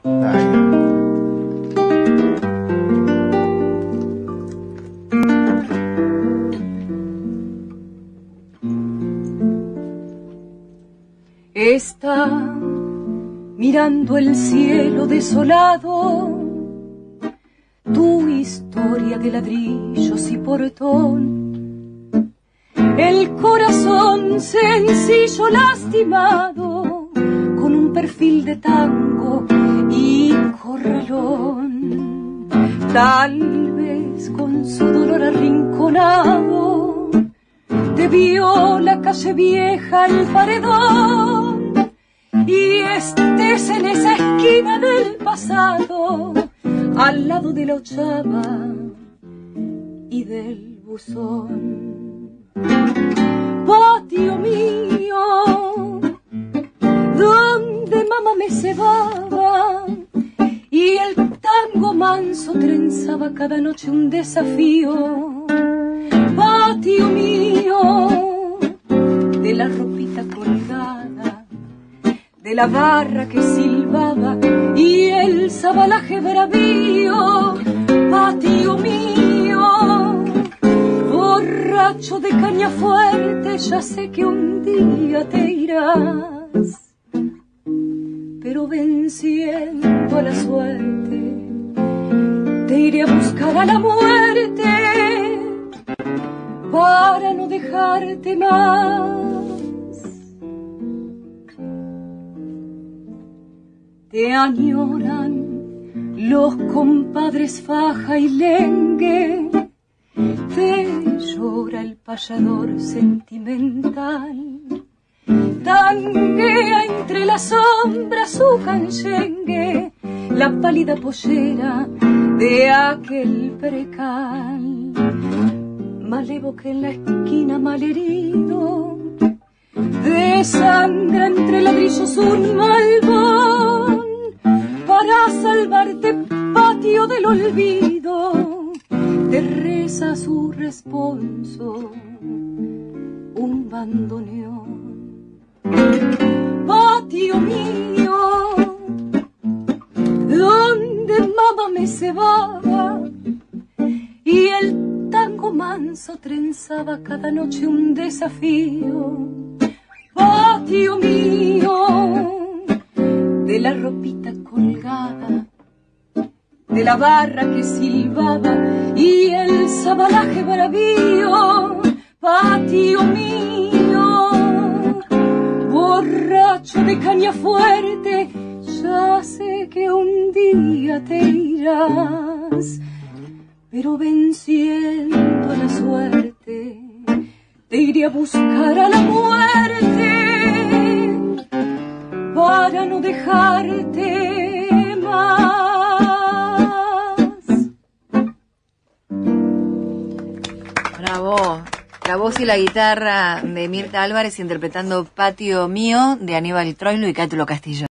Está mirando el cielo desolado, tu historia de ladrillos y portón, el corazón sencillo lastimado, con un perfil de tango y corralón. Tal vez con su dolor arrinconado te vio la calle vieja, el paredón, y estés en esa esquina del pasado, al lado de la ochava y del buzón. Patio mío, donde mamá me cebaba y el tango manso trenzaba cada noche un desafío. Patio mío, de la ropita colgada, de la barra que silbaba y el sabalaje bravío. Patio mío, borracho de caña fuerte, ya sé que un día te irás, pero venciendo a la suerte te iré a buscar a la muerte para no dejarte más. Te añoran los compadres Faja y Lengue, te llora el payador sentimental, tanguea entre las sombras su canchengue, la pálida pollera de aquel percal. Malevo que en la esquina malherido desangra entre ladrillos un malvón, para salvarte, patio del olvido, te reza su responso un bandoneón. Patio mío, donde mamá me cebaba y el tango manso trenzaba cada noche un desafío. Patio mío, de la ropita colgada, de la barra que silbaba y el sabalaje bravío. Patio mío, borracho de caña fuerte, ya sé que un día te irás, pero venciendo a la suerte te iré a buscar a la muerte para no dejarte más. Bravo. La voz y la guitarra de Mirta Álvarez interpretando Patio Mío de Aníbal Troilo y Cátulo Castillo.